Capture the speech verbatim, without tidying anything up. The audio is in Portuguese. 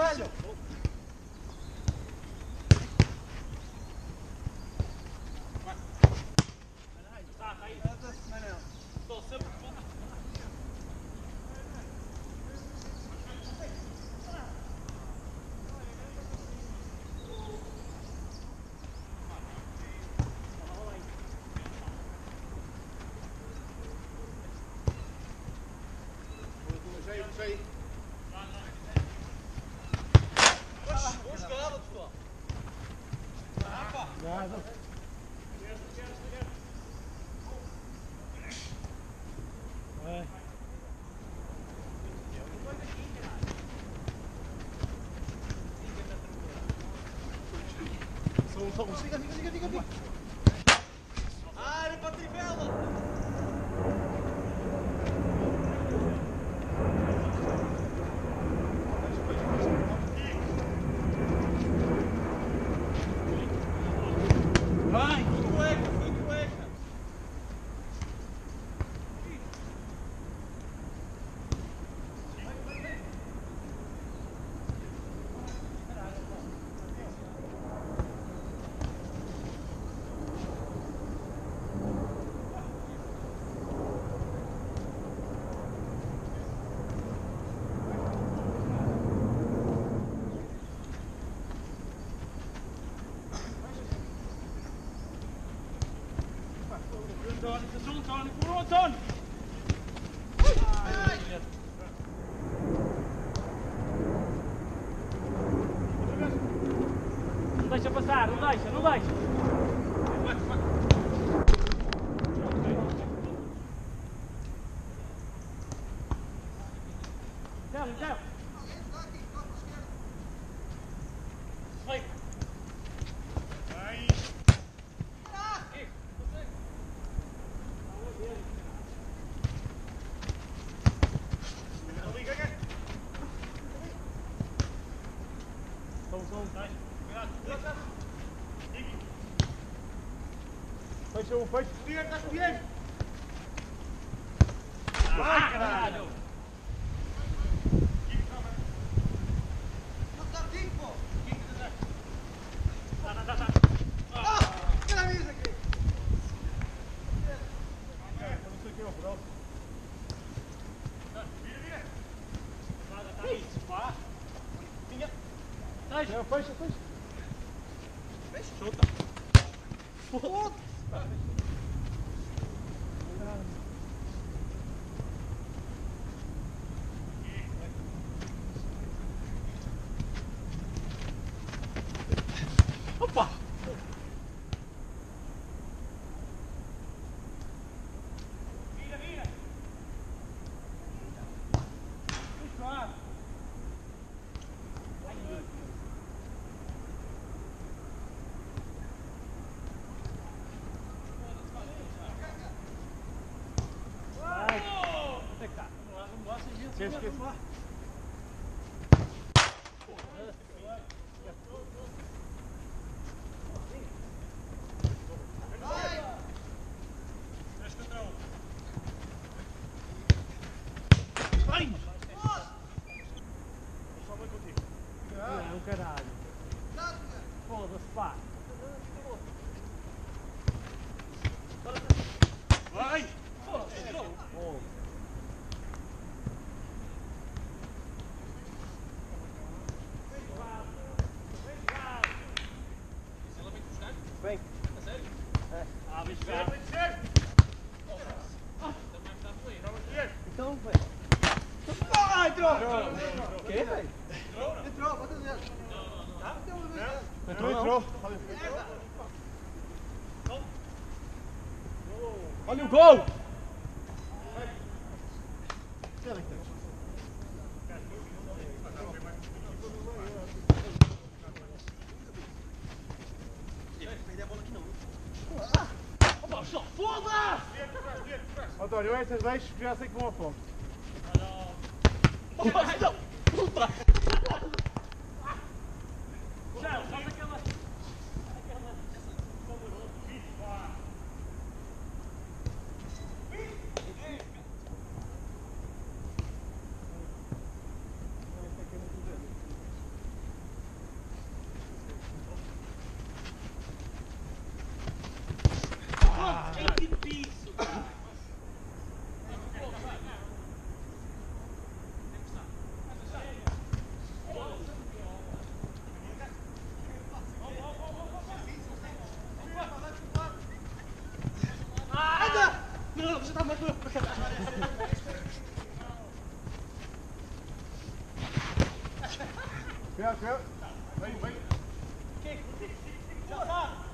caralho! Sei. Oxe, boa jogada, pessoal. Nada. Vai. São, são, siga, siga, siga, siga. Ah, era para a trivela. Vai! Foi cueca, foi cueca. Tony, seizoen Tony, kom op Tony! Não deixa passar, não deixa, não deixa! Tchau, tchau! Vai! Vai! Fecha um, fecha. Diga, está com Diego. Vai, caralho. Não está aqui, pô. Tá, tá, tá, tá. Ah, caralho, isso aqui. Não sei o que é o próximo. Vira, vira. Nada, tá aí. Vá. Vinha. Fecha, fecha, fecha. Fecha. Chuta. Foda-se. Opa! Vira, vira! Isso, ah! Vai! Onde é que tá? Vamos lá, vamos lá, sem gente. Queres que eu lá? Vai! Só vai contigo. Não, caralho. Foda-se, pá. Vai! Foda-se, não. Vem. A sério? É. Ah, vem jogar. Vem jogar. Também está feliz. Então, velho. Ah, entrou! O quê, velho? Entrou, bota dentro. Tá? Entrou, entrou. Olha o gol! Opa, só foda! Antônio, essas deixo que já sei que vão a fome. Opa, não! Puta! Já, faz aquela... Cuidado, cuidado. Vem, vem. Kick. Já está.